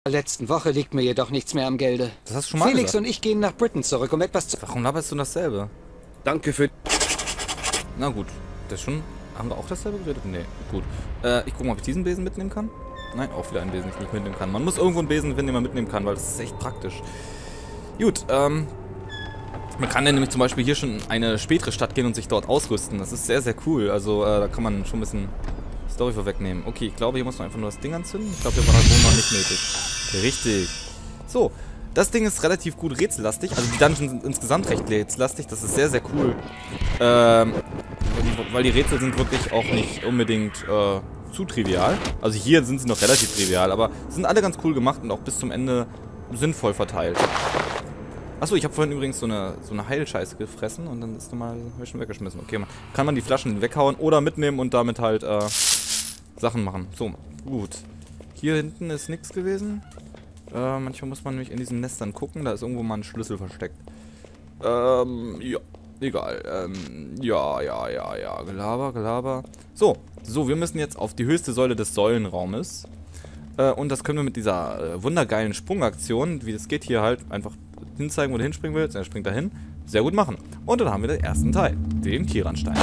Letzten Woche liegt mir jedoch nichts mehr am Gelde. Das hast du schon mal Felix gesagt. und ich gehen nach Britain zurück, um etwas zu... Warum laberst du dasselbe? Danke für... Na gut, das schon... Haben wir auch dasselbe geredet? Nee, gut. Ich gucke mal, ob ich diesen Besen mitnehmen kann. Nein, auch wieder einen Besen, den ich nicht mitnehmen kann. Man muss irgendwo einen Besen finden, den man mitnehmen kann, weil das ist echt praktisch. Gut, man kann dann nämlich zum Beispiel hier schon eine spätere Stadt gehen und sich dort ausrüsten. Das ist sehr, sehr cool. Also, da kann man schon ein bisschen Story vorwegnehmen. Okay, ich glaube, hier muss man einfach nur das Ding anzünden. Ich glaube, hier war das wohl noch nicht nötig. Richtig. So, das Ding ist relativ gut rätsellastig. Also die Dungeons sind insgesamt recht rätsellastig. Das ist sehr, sehr cool. Weil die Rätsel sind wirklich auch nicht unbedingt zu trivial. Also hier sind sie noch relativ trivial, aber sind alle ganz cool gemacht und auch bis zum Ende sinnvoll verteilt. Achso, ich habe vorhin übrigens so eine Heilscheiße gefressen und dann ist nochmal, habe ich schon weggeschmissen. Okay, kann man die Flaschen weghauen oder mitnehmen und damit halt Sachen machen. So, gut. Hier hinten ist nichts gewesen. Manchmal muss man nämlich in diesen Nestern gucken, da ist irgendwo mal ein Schlüssel versteckt. Ja, egal. Ja, Gelaber. So, wir müssen jetzt auf die höchste Säule des Säulenraumes. Und das können wir mit dieser wundergeilen Sprungaktion, wie das geht hier halt, einfach hinzeigen, wo du hinspringen willst. Er springt dahin. Sehr gut machen. Und dann haben wir den ersten Teil, den Kiranstein.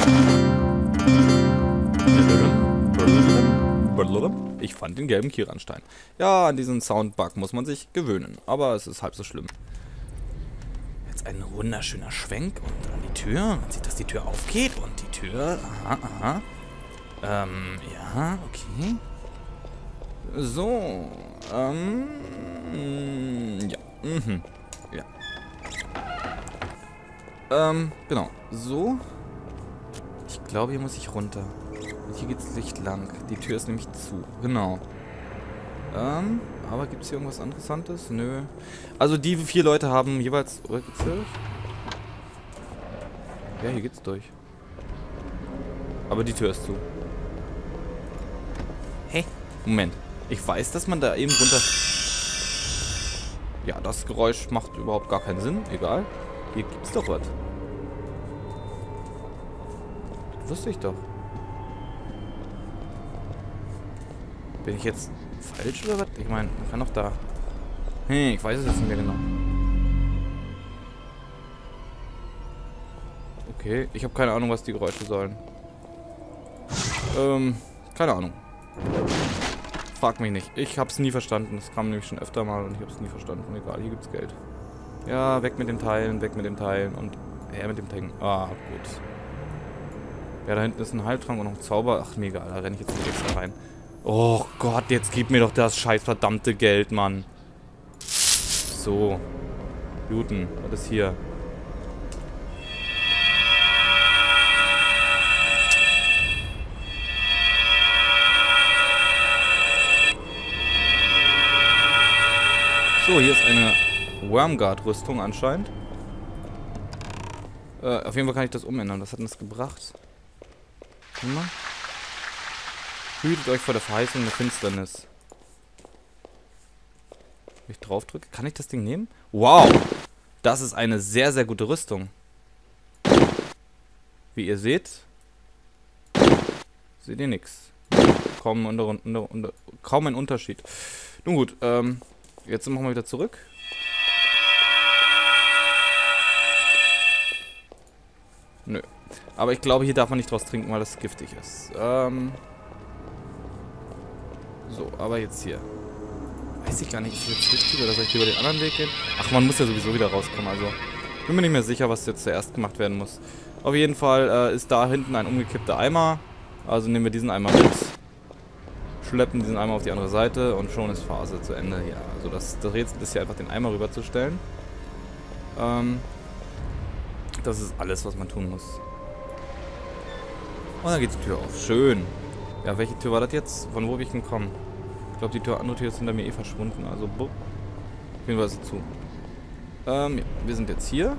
Ich fand den gelben Kiranstein. Ja, an diesen Soundbug muss man sich gewöhnen. Aber es ist halb so schlimm. Jetzt ein wunderschöner Schwenk und an die Tür. Man sieht, dass die Tür aufgeht und die Tür... Aha. Ja, okay. So. Ja. Ja. Genau. So. Ich glaube, hier muss ich runter. Und hier geht's nicht lang. Die Tür ist nämlich zu. Genau. Aber gibt es hier irgendwas Interessantes? Nö. Also die 4 Leute haben jeweils... Oder geht's durch? Ja, hier geht's durch. Aber die Tür ist zu. Hä? Moment. Ich weiß, dass man da eben runter... Ja, das Geräusch macht überhaupt gar keinen Sinn. Egal. Hier gibt's doch was. Das wusste ich doch. Bin ich jetzt falsch oder was? Ich meine, man kann doch da... ich weiß es jetzt nicht mehr genau. Okay, ich habe keine Ahnung, was die Geräusche sollen. Keine Ahnung. Frag mich nicht. Ich hab's nie verstanden. Das kam nämlich schon öfter mal und ich hab's nie verstanden. Egal, hier gibt's Geld. Ja, weg mit den Teilen und her mit dem Ding. Ah, gut. Ja, da hinten ist ein Heiltrank und noch ein Zauber. Ach, mega, da renne ich jetzt nicht extra rein. Oh Gott, jetzt gib mir doch das scheiß verdammte Geld, Mann. So. Newton, was ist hier? So, hier ist eine Wormguard-Rüstung anscheinend. Auf jeden Fall kann ich das umändern. Was hat denn das gebracht? Guck mal. Hütet euch vor der Verheißung der Finsternis. Wenn ich drauf drücke, kann ich das Ding nehmen? Wow! Das ist eine sehr, sehr gute Rüstung. Wie ihr seht, seht ihr nichts. Kaum ein Unterschied. Nun gut, jetzt machen wir wieder zurück. Nö. Aber ich glaube, hier darf man nicht draus trinken, weil das giftig ist. So, aber jetzt hier. Weiß ich gar nicht, ist das jetzt richtig oder soll ich lieber den anderen Weg gehen? Ach, man muss ja sowieso wieder rauskommen, also. Bin mir nicht mehr sicher, was jetzt zuerst gemacht werden muss. Auf jeden Fall ist da hinten ein umgekippter Eimer. Also nehmen wir diesen Eimer mit. Schleppen diesen Eimer auf die andere Seite und schon ist Phase zu Ende. Ja, also das Rätsel ist hier einfach den Eimer rüberzustellen. Das ist alles, was man tun muss. Und dann geht die Tür auf. Schön. Ja, welche Tür war das jetzt? Von wo bin ich gekommen? Ich glaube, die andere Tür ist hinter mir eh verschwunden. Also, bupp. Auf jeden Fall ist sie zu. Ja, wir sind jetzt hier.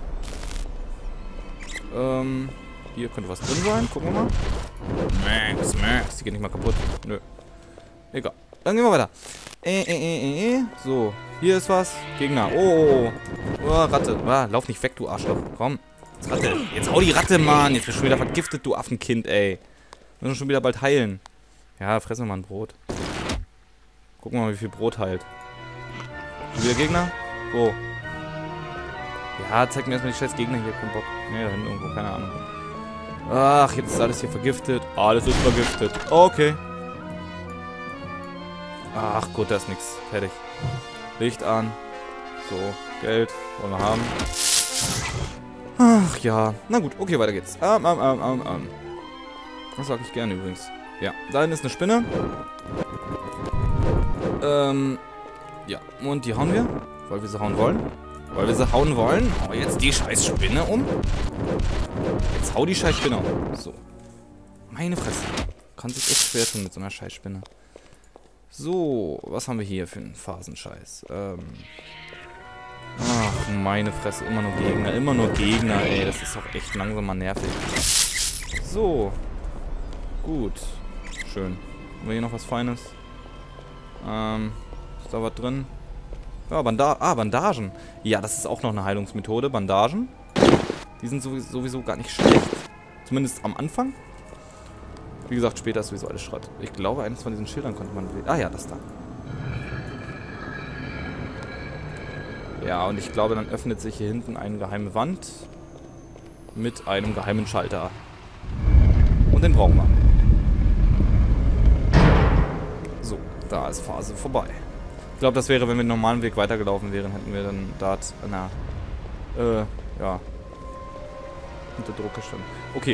Hier könnte was drin sein. Gucken wir mal. Max. Die geht nicht mal kaputt. Nö. Egal. Dann gehen wir weiter. So. Hier ist was. Gegner. Oh, Ratte. Lauf nicht weg, du Arschloch. Komm. Jetzt Ratte. Jetzt hau die Ratte, Mann. Jetzt bist du schon wieder vergiftet, du Affenkind, ey. Wir müssen schon wieder bald heilen. Ja, fressen wir mal ein Brot. Gucken wir mal, wie viel Brot heilt. Schon wieder Gegner? Wo? Ja, zeig mir erstmal die scheiß Gegner hier. Kein Bock. Nee, da hinten irgendwo. Keine Ahnung. Ach, jetzt ist alles hier vergiftet. Alles ist vergiftet. Okay. Ach gut, da ist nichts. Fertig. Licht an. So, Geld. Wollen wir haben. Ach ja. Na gut, okay, weiter geht's. Das sag ich gerne übrigens. Ja, da hinten ist eine Spinne. Ja, und die hauen wir. Weil wir sie hauen wollen. Weil wir sie hauen wollen. Oh, jetzt die scheiß Spinne um. Jetzt hau die scheiß Spinne um. So. Meine Fresse. Kann sich echt schwer tun mit so einer scheiß Spinne. So, was haben wir hier für einen Phasenscheiß? Ach, meine Fresse. Immer nur Gegner. Immer nur Gegner, ey. Das ist doch echt langsam mal nervig. So. Gut. Schön. Haben wir hier noch was Feines? Ist da was drin? Ja, Bandagen. Ja, das ist auch noch eine Heilungsmethode. Bandagen. Die sind sowieso gar nicht schlecht. Zumindest am Anfang. Wie gesagt, später ist sowieso alles Schrott. Ich glaube, eines von diesen Schildern konnte man... Ah ja, das da. Ja, und ich glaube, dann öffnet sich hier hinten eine geheime Wand. Mit einem geheimen Schalter. Und den brauchen wir. So, da ist Phase vorbei. Ich glaube, das wäre, wenn wir den normalen Weg weitergelaufen wären, hätten wir dann dort, ja, unter Druck gestanden. Okay.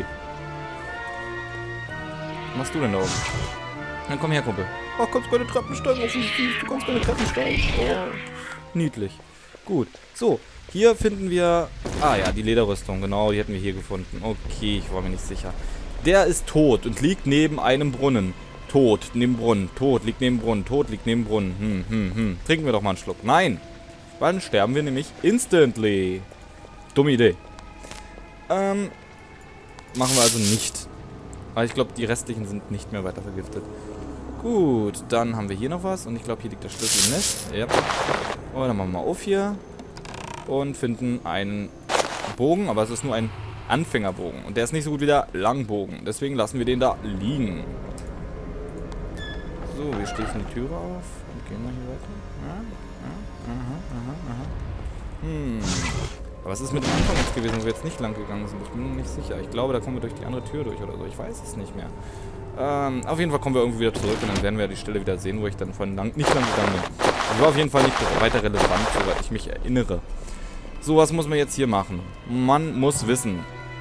Was machst du denn da oben? Dann komm her, Kumpel. Oh, kannst keine Treppen steigen, offensichtlich. Du kannst keine Treppen steigen. Oh, niedlich. Gut. So, hier finden wir... Ah ja, die Lederrüstung, genau, die hätten wir hier gefunden. Okay, ich war mir nicht sicher. Der ist tot und liegt neben einem Brunnen. Tot, neben Brunnen. Tot, liegt neben Brunnen. Tot, liegt neben Brunnen. Trinken wir doch mal einen Schluck. Nein. Weil dann sterben wir nämlich instantly. Dumme Idee. Machen wir also nicht. Aber ich glaube, die restlichen sind nicht mehr weiter vergiftet. Gut, dann haben wir hier noch was. Und ich glaube, hier liegt der Schlüssel im Nest. Ja. Und dann machen wir mal auf hier. Und finden einen Bogen. Aber es ist nur ein Anfängerbogen. Und der ist nicht so gut wie der Langbogen. Deswegen lassen wir den da liegen. So, wir schließen die Türe auf und gehen mal hier weiter. Aber was ist mit dem Anfang jetzt gewesen, wo wir jetzt nicht lang gegangen sind? Ich bin mir nicht sicher. Ich glaube, da kommen wir durch die andere Tür durch oder so. Ich weiß es nicht mehr. Auf jeden Fall kommen wir irgendwie wieder zurück und dann werden wir die Stelle wieder sehen, wo ich dann nicht lang gegangen bin. Das war auf jeden Fall nicht weiter relevant, soweit ich mich erinnere. So, was muss man jetzt hier machen? Man muss wissen.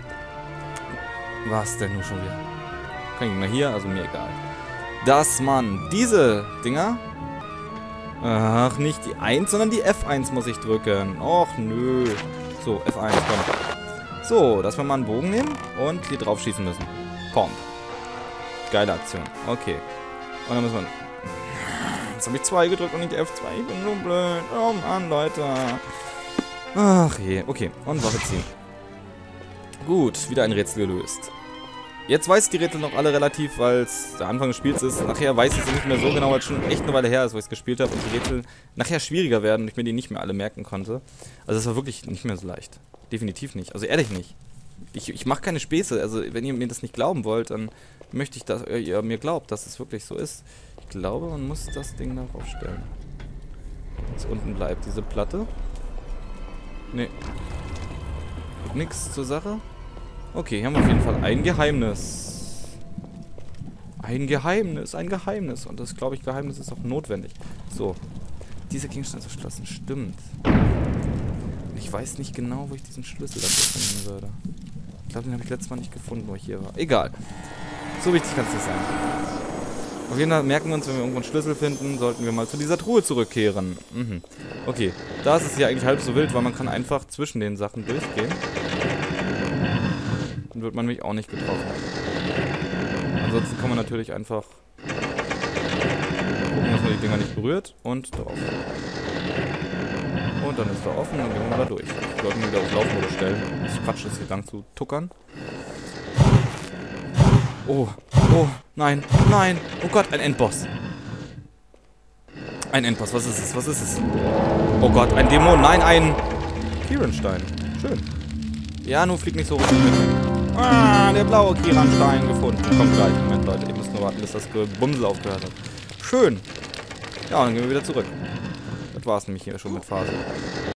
Was denn nur schon wieder? Kein Gegner hier, also mir egal. Dass man diese Dinger... Ach, nicht die 1, sondern die F1 muss ich drücken. Och, nö. So, F1, komm. So, dass wir mal einen Bogen nehmen und hier drauf schießen müssen. Komm. Geile Aktion. Okay. Und dann müssen wir... Jetzt habe ich 2 gedrückt und nicht F2. Ich bin so blöd. Oh Mann, Leute. Ach je. Okay, und Waffe ziehen. Gut, wieder ein Rätsel gelöst. Jetzt weiß ich die Rätsel noch alle relativ, weil es der Anfang des Spiels ist. Nachher weiß ich es nicht mehr so genau, weil es schon echt eine Weile her ist, wo ich es gespielt habe. Und die Rätsel nachher schwieriger werden und ich mir die nicht mehr alle merken konnte. Also es war wirklich nicht mehr so leicht. Definitiv nicht. Also ehrlich nicht. Ich mache keine Späße. Also wenn ihr mir das nicht glauben wollt, dann möchte ich, dass ihr mir glaubt, dass es wirklich so ist. Ich glaube, man muss das Ding darauf stellen. Jetzt unten bleibt diese Platte. Nee. Nix zur Sache. Okay, hier haben wir auf jeden Fall ein Geheimnis. Ein Geheimnis. Und das, glaube ich, Geheimnis ist auch notwendig. So. Dieser Gegenstand ist verschlossen. Stimmt. Ich weiß nicht genau, wo ich diesen Schlüssel dafür finden würde. Ich glaube, den habe ich letztes Mal nicht gefunden, wo ich hier war. Egal. So wichtig kann es nicht sein. Auf jeden Fall merken wir uns, wenn wir irgendwo einen Schlüssel finden, sollten wir mal zu dieser Truhe zurückkehren. Okay. Da ist es ja eigentlich halb so wild, weil man kann einfach zwischen den Sachen durchgehen. Dann wird man mich auch nicht getroffen. Ansonsten kann man natürlich einfach gucken, dass man die Dinger nicht berührt und drauf. Und dann ist er offen und dann gehen wir mal da durch. Ich sollte ihn wieder auf Laufmodus stellen. Das Quatsch ist hier lang zu tuckern. Oh, nein, oh Gott, ein Endboss. Ein Endboss, was ist es? Oh Gott, ein Dämon, nein, ein Kiranstein. Schön. Ja, nur fliegt nicht so runter. Ah, der blaue Kiranstein gefunden. Kommt gleich. Moment, Leute, ihr müsst nur warten, bis das Gebumsel aufgehört hat. Schön. Ja, dann gehen wir wieder zurück. Das war es nämlich hier schon mit Phase.